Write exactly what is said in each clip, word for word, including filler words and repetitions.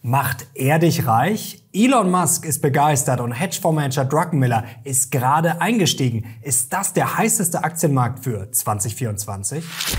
Macht er dich reich? Elon Musk ist begeistert und Hedgefondsmanager Druckenmiller ist gerade eingestiegen. Ist das der heißeste Aktienmarkt für zwanzig vierundzwanzig?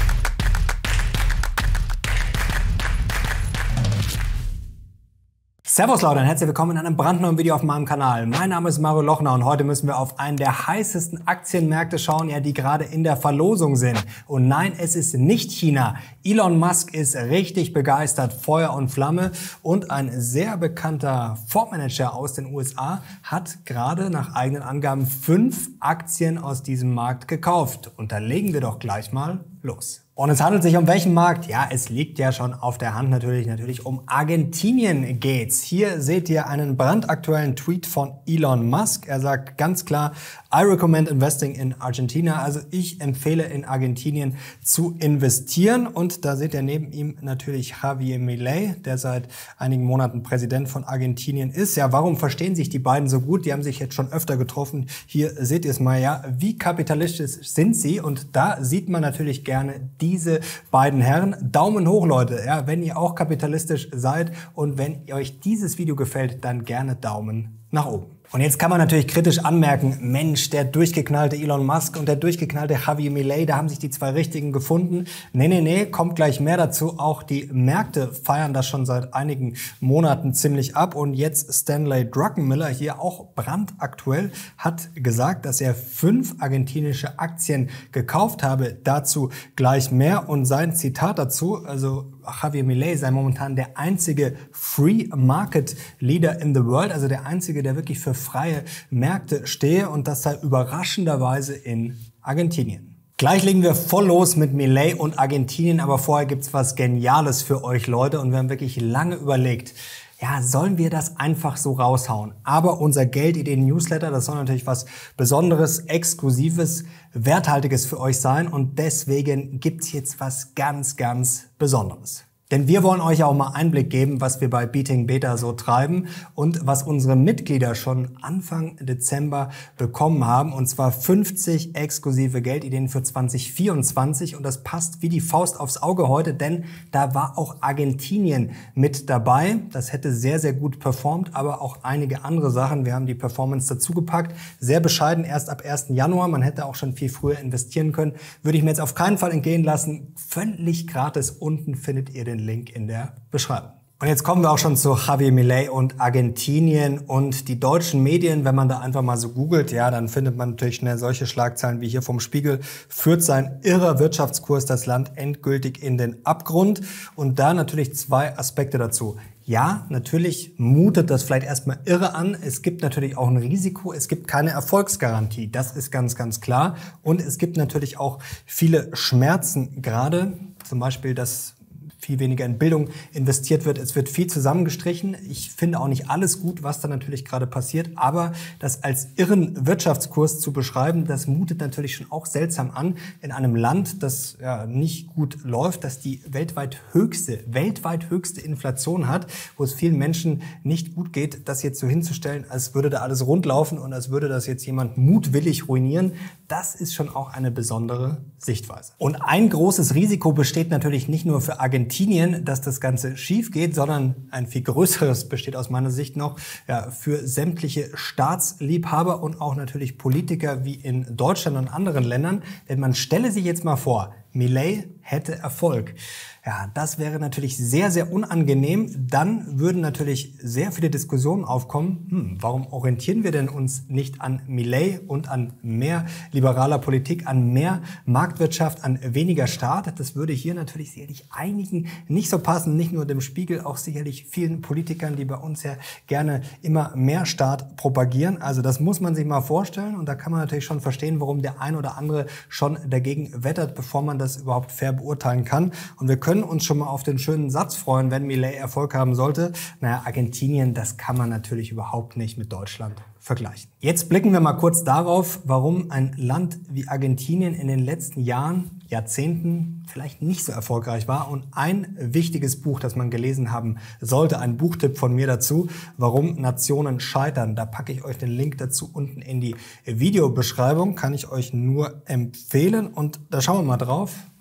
Servus Leute und herzlich willkommen in einem brandneuen Video auf meinem Kanal. Mein Name ist Mario Lochner und heute müssen wir auf einen der heißesten Aktienmärkte schauen, ja, die gerade in der Verlosung sind. Und nein, es ist nicht China. Elon Musk ist richtig begeistert, Feuer und Flamme, und ein sehr bekannter Fondsmanager aus den U S A hat gerade nach eigenen Angaben fünf Aktien aus diesem Markt gekauft. Und da legen wir doch gleich mal los. Und es handelt sich um welchen Markt? Ja, es liegt ja schon auf der Hand natürlich, natürlich um Argentinien geht's. Hier seht ihr einen brandaktuellen Tweet von Elon Musk. Er sagt ganz klar, I recommend investing in Argentina. Also ich empfehle in Argentinien zu investieren. Und da seht ihr neben ihm natürlich Javier Milei, der seit einigen Monaten Präsident von Argentinien ist. Ja, warum verstehen sich die beiden so gut? Die haben sich jetzt schon öfter getroffen. Hier seht ihr es mal, ja, wie kapitalistisch sind sie? Und da sieht man natürlich gerne die diese beiden Herren. Daumen hoch, Leute, ja, wenn ihr auch kapitalistisch seid, und wenn euch dieses Video gefällt, dann gerne Daumen nach oben. Und jetzt kann man natürlich kritisch anmerken, Mensch, der durchgeknallte Elon Musk und der durchgeknallte Javier Milei, da haben sich die zwei Richtigen gefunden. Nee, nee, nee, kommt gleich mehr dazu. Auch die Märkte feiern das schon seit einigen Monaten ziemlich ab. Und jetzt Stanley Druckenmiller, hier auch brandaktuell, hat gesagt, dass er fünf argentinische Aktien gekauft habe. Dazu gleich mehr. Und sein Zitat dazu, also Javier Milei sei momentan der einzige Free Market Leader in the world, also der einzige, der wirklich für freie Märkte stehe, und das sei überraschenderweise in Argentinien. Gleich legen wir voll los mit Milei und Argentinien, aber vorher gibt's was Geniales für euch, Leute, und wir haben wirklich lange überlegt, ja, sollen wir das einfach so raushauen? Aber unser Geldideen-Newsletter, das soll natürlich was Besonderes, Exklusives, Werthaltiges für euch sein, und deswegen gibt's jetzt was ganz, ganz Besonderes. Denn wir wollen euch auch mal Einblick geben, was wir bei Beating Beta so treiben und was unsere Mitglieder schon Anfang Dezember bekommen haben. Und zwar fünfzig exklusive Geldideen für zwanzig vierundzwanzig. Und das passt wie die Faust aufs Auge heute, denn da war auch Argentinien mit dabei. Das hätte sehr, sehr gut performt, aber auch einige andere Sachen. Wir haben die Performance dazu gepackt. Sehr bescheiden, erst ab ersten Januar. Man hätte auch schon viel früher investieren können. Würde ich mir jetzt auf keinen Fall entgehen lassen. Völlig gratis. Unten findet ihr den Link in der Beschreibung. Und jetzt kommen wir auch schon zu Javier Milei und Argentinien und die deutschen Medien. Wenn man da einfach mal so googelt, ja, dann findet man natürlich schnell solche Schlagzeilen wie hier vom Spiegel: Führt sein irrer Wirtschaftskurs das Land endgültig in den Abgrund. Und da natürlich zwei Aspekte dazu. Ja, natürlich mutet das vielleicht erstmal irre an. Es gibt natürlich auch ein Risiko. Es gibt keine Erfolgsgarantie. Das ist ganz, ganz klar. Und es gibt natürlich auch viele Schmerzen gerade. Zum Beispiel, dass viel weniger in Bildung investiert wird. Es wird viel zusammengestrichen. Ich finde auch nicht alles gut, was da natürlich gerade passiert. Aber das als irren Wirtschaftskurs zu beschreiben, das mutet natürlich schon auch seltsam an in einem Land, das ja nicht gut läuft, das die weltweit höchste, weltweit höchste Inflation hat, wo es vielen Menschen nicht gut geht, das jetzt so hinzustellen, als würde da alles rundlaufen und als würde das jetzt jemand mutwillig ruinieren. Das ist schon auch eine besondere Sichtweise. Und ein großes Risiko besteht natürlich nicht nur für Argentinien, dass das Ganze schief geht, sondern ein viel größeres besteht aus meiner Sicht noch ja, für sämtliche Staatsliebhaber und auch natürlich Politiker wie in Deutschland und anderen Ländern. Denn man stelle sich jetzt mal vor, Milei hätte Erfolg. Ja, das wäre natürlich sehr, sehr unangenehm. Dann würden natürlich sehr viele Diskussionen aufkommen. Hm, warum orientieren wir denn uns nicht an Milei und an mehr liberaler Politik, an mehr Marktwirtschaft, an weniger Staat? Das würde hier natürlich sicherlich einigen nicht so passen, nicht nur dem Spiegel, auch sicherlich vielen Politikern, die bei uns ja gerne immer mehr Staat propagieren. Also das muss man sich mal vorstellen, und da kann man natürlich schon verstehen, warum der ein oder andere schon dagegen wettert, bevor man das überhaupt fair beurteilen kann. Und wir können uns schon mal auf den schönen Satz freuen, wenn Milei Erfolg haben sollte. Naja, Argentinien, das kann man natürlich überhaupt nicht mit Deutschland vergleichen. Jetzt blicken wir mal kurz darauf, warum ein Land wie Argentinien in den letzten Jahren, Jahrzehnten vielleicht nicht so erfolgreich war. Und ein wichtiges Buch, das man gelesen haben sollte, ein Buchtipp von mir dazu, warum Nationen scheitern. Da packe ich euch den Link dazu unten in die Videobeschreibung, kann ich euch nur empfehlen. Und da schauen wir mal drauf.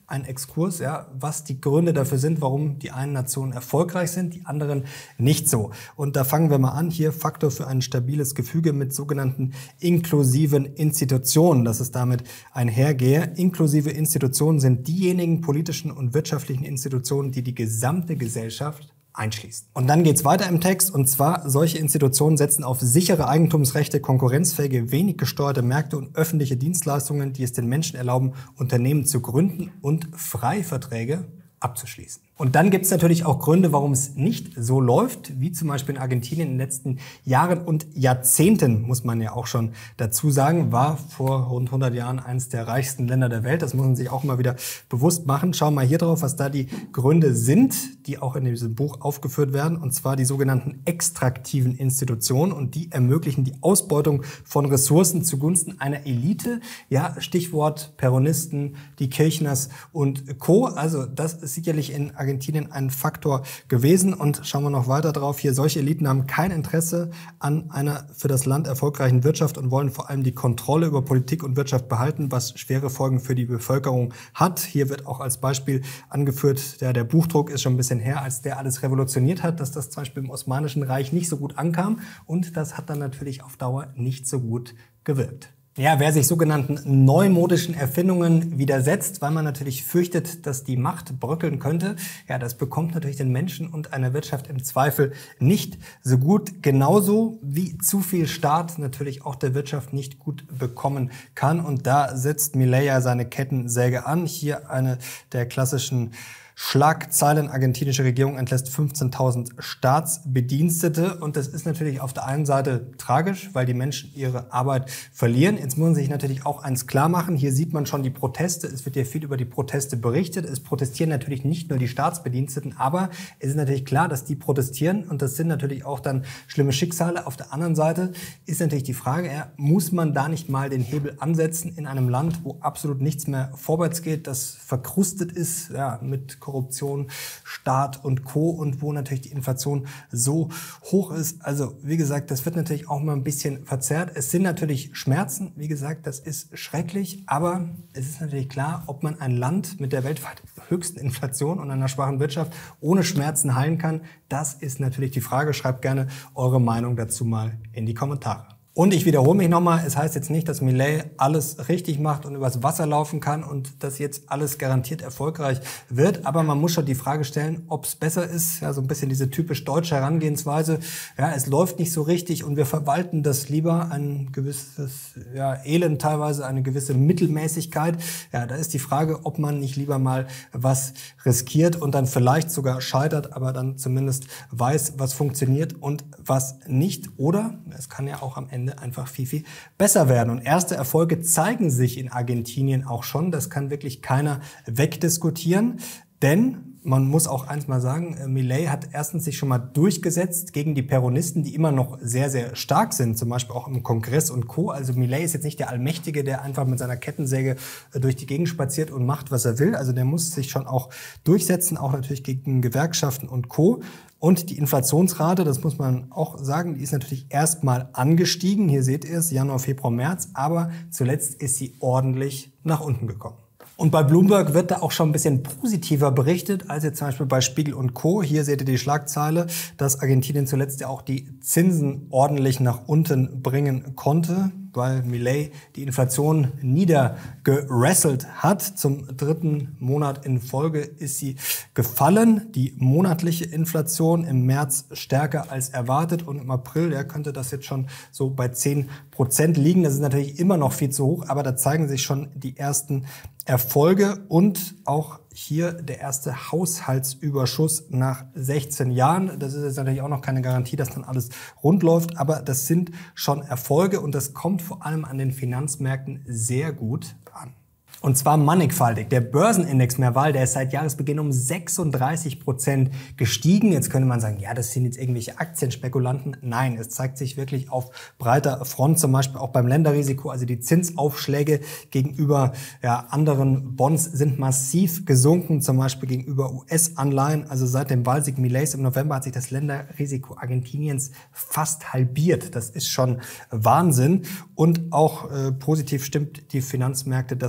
ein Exkurs, ja, was die Gründe dafür sind, warum die einen Nationen erfolgreich sind, die anderen nicht so. Und da fangen wir mal an. Hier Faktor für ein stabiles Gefüge mit sogenannten inklusiven Institutionen, dass es damit einhergehe. Inklusive Institutionen sind diejenigen politischen und wirtschaftlichen Institutionen, die die gesamte Gesellschaft einschließt. Und dann geht's weiter im Text, und zwar, solche Institutionen setzen auf sichere Eigentumsrechte, konkurrenzfähige, wenig gesteuerte Märkte und öffentliche Dienstleistungen, die es den Menschen erlauben, Unternehmen zu gründen und Freiverträge abzuschließen. Und dann gibt es natürlich auch Gründe, warum es nicht so läuft, wie zum Beispiel in Argentinien in den letzten Jahren und Jahrzehnten, muss man ja auch schon dazu sagen, war vor rund hundert Jahren eines der reichsten Länder der Welt. Das muss man sich auch mal wieder bewusst machen. Schauen wir mal hier drauf, was da die Gründe sind, die auch in diesem Buch aufgeführt werden, und zwar die sogenannten extraktiven Institutionen, und die ermöglichen die Ausbeutung von Ressourcen zugunsten einer Elite. Ja, Stichwort Peronisten, die Kirchners und Co. Also das ist sicherlich in Argentinien ein Faktor gewesen. Und schauen wir noch weiter drauf. Hier, solche Eliten haben kein Interesse an einer für das Land erfolgreichen Wirtschaft und wollen vor allem die Kontrolle über Politik und Wirtschaft behalten, was schwere Folgen für die Bevölkerung hat. Hier wird auch als Beispiel angeführt, der, der Buchdruck ist schon ein bisschen her, als der alles revolutioniert hat, dass das zum Beispiel im Osmanischen Reich nicht so gut ankam. Und das hat dann natürlich auf Dauer nicht so gut gewirkt. Ja, wer sich sogenannten neumodischen Erfindungen widersetzt, weil man natürlich fürchtet, dass die Macht bröckeln könnte, ja, das bekommt natürlich den Menschen und einer Wirtschaft im Zweifel nicht so gut. Genauso wie zu viel Staat natürlich auch der Wirtschaft nicht gut bekommen kann. Und da setzt Milei ja seine Kettensäge an. Hier eine der klassischen Schlagzeilen: argentinische Regierung entlässt fünfzehntausend Staatsbedienstete. Und das ist natürlich auf der einen Seite tragisch, weil die Menschen ihre Arbeit verlieren. Jetzt muss man sich natürlich auch eins klar machen. Hier sieht man schon die Proteste. Es wird ja viel über die Proteste berichtet. Es protestieren natürlich nicht nur die Staatsbediensteten, aber es ist natürlich klar, dass die protestieren. Und das sind natürlich auch dann schlimme Schicksale. Auf der anderen Seite ist natürlich die Frage, ja, muss man da nicht mal den Hebel ansetzen in einem Land, wo absolut nichts mehr vorwärts geht, das verkrustet ist, ja, mit Korruption, Staat und Co. und wo natürlich die Inflation so hoch ist. Also wie gesagt, das wird natürlich auch mal ein bisschen verzerrt. Es sind natürlich Schmerzen, wie gesagt, das ist schrecklich, aber es ist natürlich klar, ob man ein Land mit der weltweit höchsten Inflation und einer schwachen Wirtschaft ohne Schmerzen heilen kann, das ist natürlich die Frage. Schreibt gerne eure Meinung dazu mal in die Kommentare. Und ich wiederhole mich nochmal, es heißt jetzt nicht, dass Milei alles richtig macht und übers Wasser laufen kann und dass jetzt alles garantiert erfolgreich wird. Aber man muss schon die Frage stellen, ob es besser ist, ja, so ein bisschen diese typisch deutsche Herangehensweise. Ja, es läuft nicht so richtig und wir verwalten das lieber, ein gewisses, ja, Elend teilweise, eine gewisse Mittelmäßigkeit. Ja, da ist die Frage, ob man nicht lieber mal was riskiert und dann vielleicht sogar scheitert, aber dann zumindest weiß, was funktioniert und was nicht. Oder es kann ja auch am Ende einfach viel, viel besser werden. Und erste Erfolge zeigen sich in Argentinien auch schon. Das kann wirklich keiner wegdiskutieren. Denn man muss auch eins mal sagen, Milei hat erstens sich schon mal durchgesetzt gegen die Peronisten, die immer noch sehr, sehr stark sind, zum Beispiel auch im Kongress und Co. Also Milei ist jetzt nicht der Allmächtige, der einfach mit seiner Kettensäge durch die Gegend spaziert und macht, was er will. Also der muss sich schon auch durchsetzen, auch natürlich gegen Gewerkschaften und Co. Und die Inflationsrate, das muss man auch sagen, die ist natürlich erstmal angestiegen. Hier seht ihr es, Januar, Februar, März. Aber zuletzt ist sie ordentlich nach unten gekommen. Und bei Bloomberg wird da auch schon ein bisschen positiver berichtet als jetzt zum Beispiel bei Spiegel und Co. Hier seht ihr die Schlagzeile, dass Argentinien zuletzt ja auch die Zinsen ordentlich nach unten bringen konnte, weil Milei die Inflation niedergerasselt hat. Zum dritten Monat in Folge ist sie gefallen. Die monatliche Inflation im März stärker als erwartet und im April, ja, könnte das jetzt schon so bei zehn Prozent liegen. Das ist natürlich immer noch viel zu hoch, aber da zeigen sich schon die ersten Erfolge und auch hier der erste Haushaltsüberschuss nach sechzehn Jahren. Das ist jetzt natürlich auch noch keine Garantie, dass dann alles rund läuft, aber das sind schon Erfolge und das kommt vor allem an den Finanzmärkten sehr gut an. Und zwar mannigfaltig. Der Börsenindex Merval, der ist seit Jahresbeginn um sechsunddreißig Prozent gestiegen. Jetzt könnte man sagen, ja, das sind jetzt irgendwelche Aktienspekulanten. Nein, es zeigt sich wirklich auf breiter Front, zum Beispiel auch beim Länderrisiko. Also die Zinsaufschläge gegenüber, ja, anderen Bonds sind massiv gesunken, zum Beispiel gegenüber U S-Anleihen. Also seit dem Wahlsieg Mileis im November hat sich das Länderrisiko Argentiniens fast halbiert. Das ist schon Wahnsinn. Und auch äh, positiv stimmt die Finanzmärkte, dass die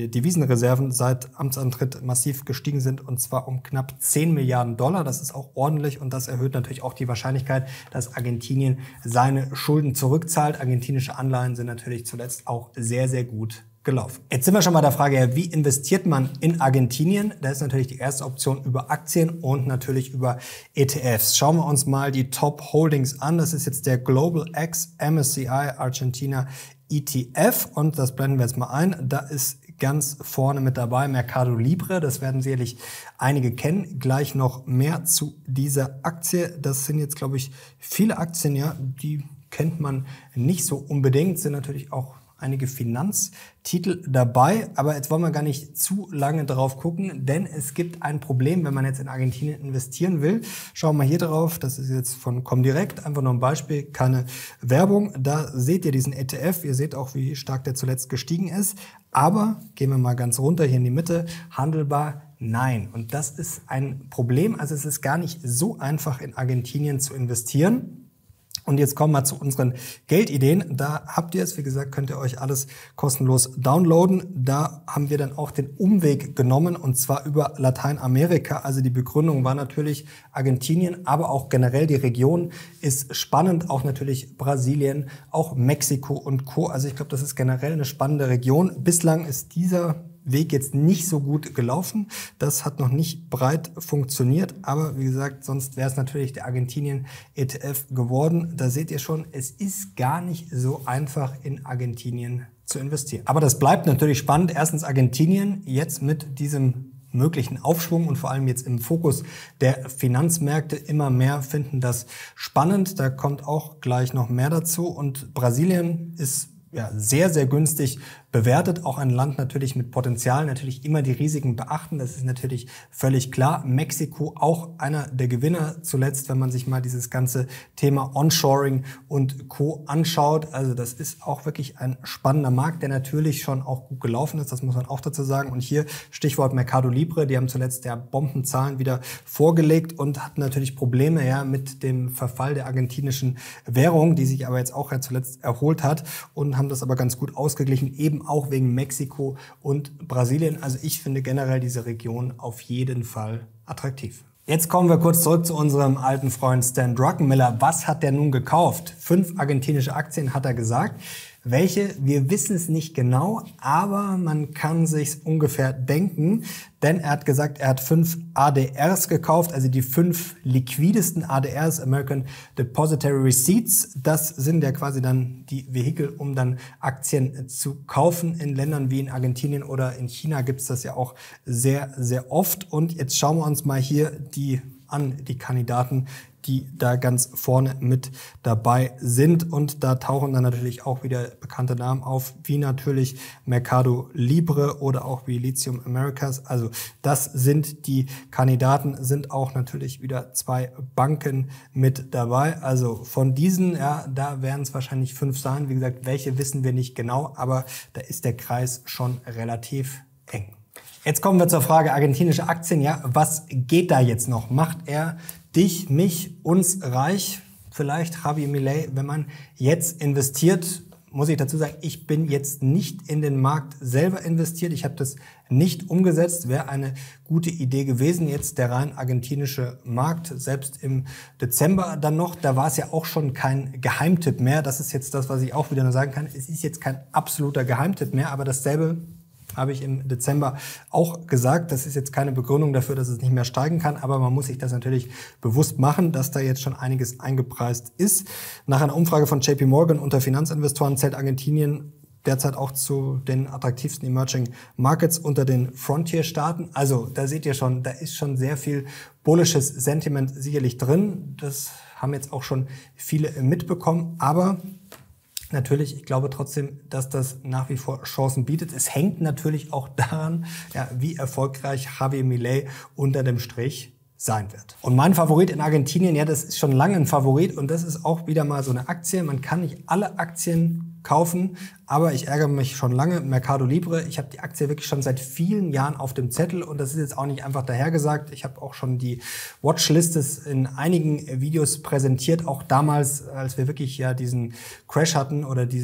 die Devisenreserven seit Amtsantritt massiv gestiegen sind, und zwar um knapp zehn Milliarden Dollar. Das ist auch ordentlich und das erhöht natürlich auch die Wahrscheinlichkeit, dass Argentinien seine Schulden zurückzahlt. Argentinische Anleihen sind natürlich zuletzt auch sehr, sehr gut gelaufen. Jetzt sind wir schon mal der Frage, ja, wie investiert man in Argentinien? Da ist natürlich die erste Option über Aktien und natürlich über E T Fs. Schauen wir uns mal die Top Holdings an. Das ist jetzt der Global X M S C I Argentina E T F und das blenden wir jetzt mal ein. Da ist ganz vorne mit dabei Mercado Libre. Das werden sicherlich einige kennen. Gleich noch mehr zu dieser Aktie. Das sind jetzt, glaube ich, viele Aktien, ja, die kennt man nicht so unbedingt, sind natürlich auch einige Finanztitel dabei, aber jetzt wollen wir gar nicht zu lange drauf gucken, denn es gibt ein Problem, wenn man jetzt in Argentinien investieren will. Schauen wir mal hier drauf, das ist jetzt von Comdirect, einfach nur ein Beispiel, keine Werbung. Da seht ihr diesen E T F, ihr seht auch, wie stark der zuletzt gestiegen ist, aber gehen wir mal ganz runter hier in die Mitte, handelbar nein. Und das ist ein Problem, also es ist gar nicht so einfach in Argentinien zu investieren. Und jetzt kommen wir zu unseren Geldideen. Da habt ihr es, wie gesagt, könnt ihr euch alles kostenlos downloaden. Da haben wir dann auch den Umweg genommen und zwar über Lateinamerika. Also die Begründung war natürlich Argentinien, aber auch generell die Region ist spannend. Auch natürlich Brasilien, auch Mexiko und Co. Also ich glaube, das ist generell eine spannende Region. Bislang ist dieser Weg jetzt nicht so gut gelaufen. Das hat noch nicht breit funktioniert, aber wie gesagt, sonst wäre es natürlich der Argentinien E T F geworden. Da seht ihr schon, es ist gar nicht so einfach in Argentinien zu investieren. Aber das bleibt natürlich spannend. Erstens Argentinien jetzt mit diesem möglichen Aufschwung und vor allem jetzt im Fokus der Finanzmärkte. Immer mehr finden das spannend. Da kommt auch gleich noch mehr dazu. Und Brasilien ist ja sehr, sehr günstig bewertet. Auch ein Land natürlich mit Potenzial, natürlich immer die Risiken beachten. Das ist natürlich völlig klar. Mexiko auch einer der Gewinner zuletzt, wenn man sich mal dieses ganze Thema Onshoring und Co. anschaut. Also das ist auch wirklich ein spannender Markt, der natürlich schon auch gut gelaufen ist. Das muss man auch dazu sagen. Und hier Stichwort Mercado Libre. Die haben zuletzt ja Bombenzahlen wieder vorgelegt und hatten natürlich Probleme ja mit dem Verfall der argentinischen Währung, die sich aber jetzt auch ja zuletzt erholt hat und haben das aber ganz gut ausgeglichen, eben auch wegen Mexiko und Brasilien. Also ich finde generell diese Region auf jeden Fall attraktiv. Jetzt kommen wir kurz zurück zu unserem alten Freund Stan Druckenmiller. Was hat der nun gekauft? Fünf argentinische Aktien hat er gesagt. Welche? Wir wissen es nicht genau, aber man kann sich's ungefähr denken, denn er hat gesagt, er hat fünf A D Rs gekauft, also die fünf liquidesten A D Rs, American Depository Receipts. Das sind ja quasi dann die Vehikel, um dann Aktien zu kaufen. In Ländern wie in Argentinien oder in China gibt's das ja auch sehr, sehr oft. Und jetzt schauen wir uns mal hier die an, die Kandidaten, die da ganz vorne mit dabei sind. Und da tauchen dann natürlich auch wieder bekannte Namen auf, wie natürlich Mercado Libre oder auch wie Lithium Americas. Also das sind die Kandidaten, sind auch natürlich wieder zwei Banken mit dabei. Also von diesen, ja, da werden es wahrscheinlich fünf sein. Wie gesagt, welche wissen wir nicht genau, aber da ist der Kreis schon relativ eng. Jetzt kommen wir zur Frage argentinische Aktien. Ja, was geht da jetzt noch? Macht er dich, mich, uns reich? Vielleicht Javier Milei, wenn man jetzt investiert, muss ich dazu sagen, ich bin jetzt nicht in den Markt selber investiert. Ich habe das nicht umgesetzt. Wäre eine gute Idee gewesen. Jetzt der rein argentinische Markt, selbst im Dezember dann noch, da war es ja auch schon kein Geheimtipp mehr. Das ist jetzt das, was ich auch wieder nur sagen kann. Es ist jetzt kein absoluter Geheimtipp mehr, aber dasselbe habe ich im Dezember auch gesagt. Das ist jetzt keine Begründung dafür, dass es nicht mehr steigen kann, aber man muss sich das natürlich bewusst machen, dass da jetzt schon einiges eingepreist ist. Nach einer Umfrage von J P Morgan unter Finanzinvestoren zählt Argentinien derzeit auch zu den attraktivsten Emerging Markets unter den Frontier-Staaten. Also da seht ihr schon, da ist schon sehr viel bullisches Sentiment sicherlich drin. Das haben jetzt auch schon viele mitbekommen, aber natürlich, ich glaube trotzdem, dass das nach wie vor Chancen bietet. Es hängt natürlich auch daran, ja, wie erfolgreich Javier Milei unter dem Strich sein wird. Und mein Favorit in Argentinien, ja, das ist schon lange ein Favorit und das ist auch wieder mal so eine Aktie. Man kann nicht alle Aktien kaufen, aber ich ärgere mich schon lange. Mercado Libre, ich habe die Aktie wirklich schon seit vielen Jahren auf dem Zettel und das ist jetzt auch nicht einfach dahergesagt. Ich habe auch schon die Watchlistes in einigen Videos präsentiert, auch damals, als wir wirklich ja diesen Crash hatten oder diese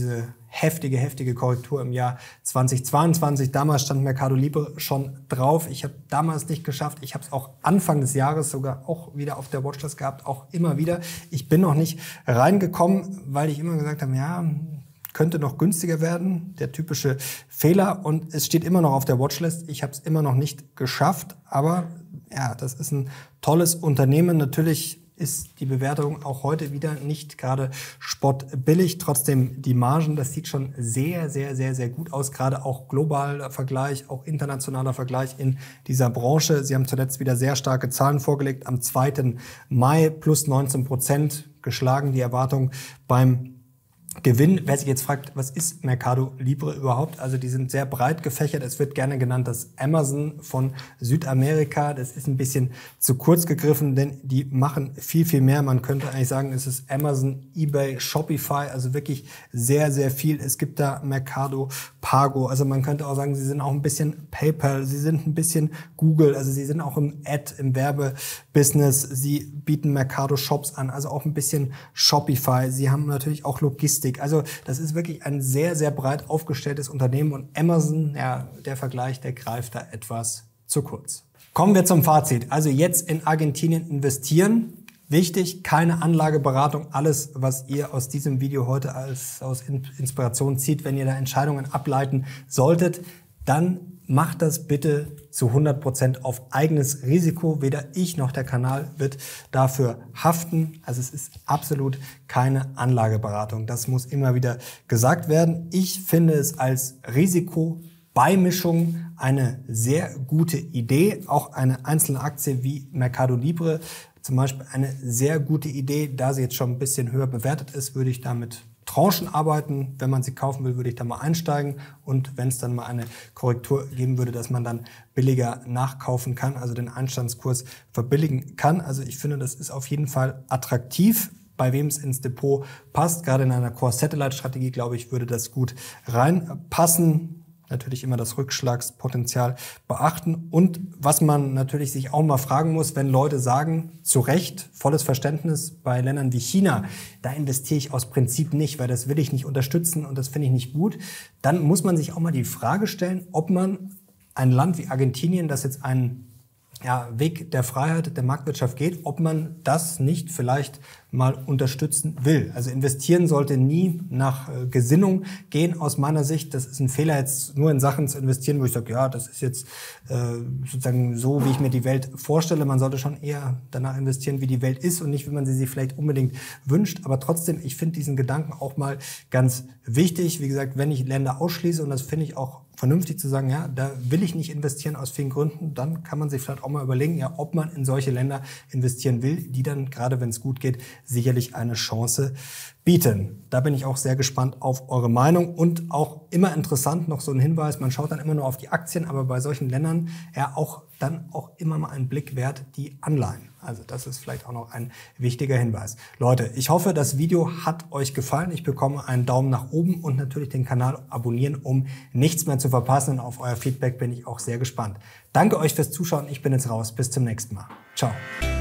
heftige, heftige Korrektur im Jahr zweitausendzweiundzwanzig. Damals stand Mercado Libre schon drauf. Ich habe damals nicht geschafft. Ich habe es auch Anfang des Jahres sogar auch wieder auf der Watchlist gehabt, auch immer wieder. Ich bin noch nicht reingekommen, weil ich immer gesagt habe, ja, könnte noch günstiger werden, der typische Fehler. Und es steht immer noch auf der Watchlist. Ich habe es immer noch nicht geschafft, aber ja, das ist ein tolles Unternehmen. Natürlich ist die Bewertung auch heute wieder nicht gerade spottbillig. Trotzdem die Margen, das sieht schon sehr, sehr, sehr, sehr gut aus. Gerade auch globaler Vergleich, auch internationaler Vergleich in dieser Branche. Sie haben zuletzt wieder sehr starke Zahlen vorgelegt. Am zweiten Mai plus neunzehn Prozent geschlagen, die Erwartung beim Gewinn. Wer sich jetzt fragt, was ist Mercado Libre überhaupt? Also die sind sehr breit gefächert. Es wird gerne genannt das Amazon von Südamerika. Das ist ein bisschen zu kurz gegriffen, denn die machen viel, viel mehr. Man könnte eigentlich sagen, es ist Amazon, eBay, Shopify, also wirklich sehr, sehr viel. Es gibt da Mercado Pago. Also man könnte auch sagen, sie sind auch ein bisschen PayPal. Sie sind ein bisschen Google. Also sie sind auch im Ad, im Werbebusiness. Sie bieten Mercado Shops an, also auch ein bisschen Shopify. Sie haben natürlich auch Logistik. Also das ist wirklich ein sehr, sehr breit aufgestelltes Unternehmen und Amazon, ja, der Vergleich, der greift da etwas zu kurz. Kommen wir zum Fazit. Also jetzt in Argentinien investieren. Wichtig, keine Anlageberatung. Alles, was ihr aus diesem Video heute als aus Inspiration zieht, wenn ihr da Entscheidungen ableiten solltet, dann macht das bitte zu hundert Prozent auf eigenes Risiko. Weder ich noch der Kanal wird dafür haften. Also es ist absolut keine Anlageberatung. Das muss immer wieder gesagt werden. Ich finde es als Risikobeimischung eine sehr gute Idee. Auch eine einzelne Aktie wie Mercado Libre zum Beispiel eine sehr gute Idee. Da sie jetzt schon ein bisschen höher bewertet ist, würde ich damit Tranchen arbeiten. Wenn man sie kaufen will, würde ich da mal einsteigen. Und wenn es dann mal eine Korrektur geben würde, dass man dann billiger nachkaufen kann, also den Einstandskurs verbilligen kann. Also ich finde, das ist auf jeden Fall attraktiv. Bei wem es ins Depot passt, gerade in einer Core-Satellite-Strategie, glaube ich, würde das gut reinpassen. Natürlich immer das Rückschlagspotenzial beachten. Und was man natürlich sich auch mal fragen muss, wenn Leute sagen, zu Recht, volles Verständnis, bei Ländern wie China, da investiere ich aus Prinzip nicht, weil das will ich nicht unterstützen und das finde ich nicht gut, dann muss man sich auch mal die Frage stellen, ob man ein Land wie Argentinien, das jetzt einen ja, Weg der Freiheit, der Marktwirtschaft geht, ob man das nicht vielleicht mal unterstützen will. Also investieren sollte nie nach äh, Gesinnung gehen aus meiner Sicht. Das ist ein Fehler, jetzt nur in Sachen zu investieren, wo ich sage, ja, das ist jetzt äh, sozusagen so, wie ich mir die Welt vorstelle. Man sollte schon eher danach investieren, wie die Welt ist und nicht, wie man sie sich vielleicht unbedingt wünscht. Aber trotzdem, ich finde diesen Gedanken auch mal ganz wichtig. Wie gesagt, wenn ich Länder ausschließe, und das finde ich auch vernünftig zu sagen, ja, da will ich nicht investieren aus vielen Gründen, dann kann man sich vielleicht auch mal überlegen, ja, ob man in solche Länder investieren will, die dann, gerade wenn es gut geht, sicherlich eine Chance bieten. Da bin ich auch sehr gespannt auf eure Meinung und auch immer interessant noch so ein Hinweis, man schaut dann immer nur auf die Aktien, aber bei solchen Ländern ja auch dann auch immer mal einen Blick wert die Anleihen. Also das ist vielleicht auch noch ein wichtiger Hinweis. Leute, ich hoffe, das Video hat euch gefallen. Ich bekomme einen Daumen nach oben und natürlich den Kanal abonnieren, um nichts mehr zu verpassen. Und auf euer Feedback bin ich auch sehr gespannt. Danke euch fürs Zuschauen. Ich bin jetzt raus. Bis zum nächsten Mal. Ciao.